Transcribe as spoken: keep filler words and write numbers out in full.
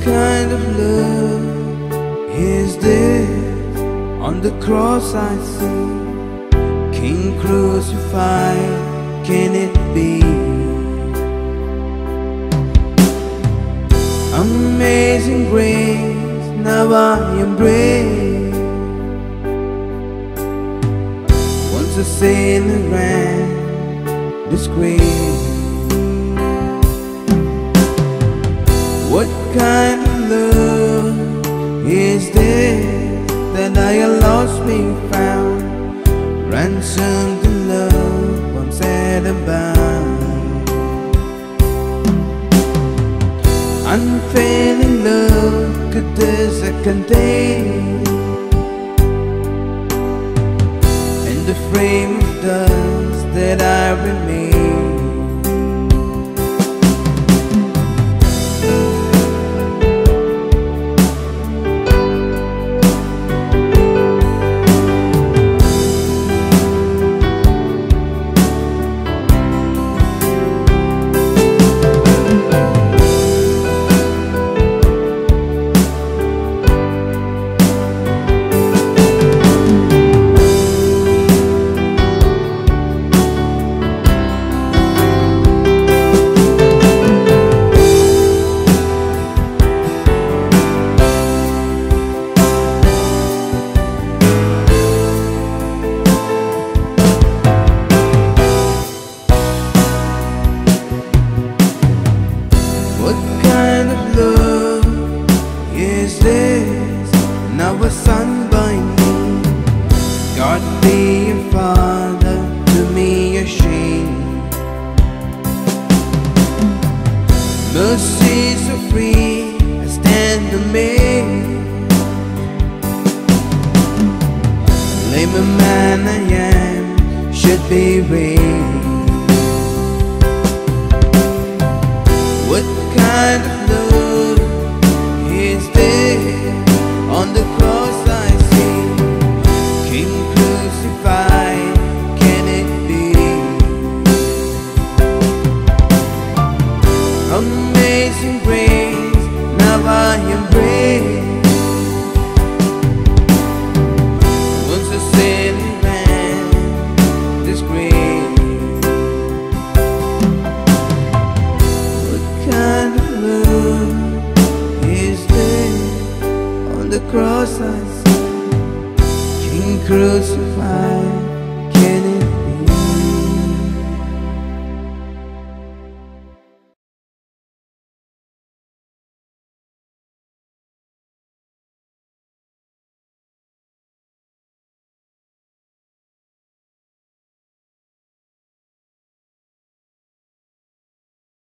kind of love is this? On the cross I see King crucified, can it be? Amazing grace, now I embrace. Once a sinner ran disgrace. What kind of love is this that I lost me found? Ransomed in love, once set abound. Unfailing love, could this I contain? In the frame of dust that I remain. Now a son by me, God be a father to me, a shame. Mercy so free, I stand amazed. Lame a man I am, should be raised. What kind of love is this? On the cross I see King crucified, can it be? Amazing grace, now I embrace. Once a sinner ran disgrace. What kind of love is this? On the cross I see King crucified.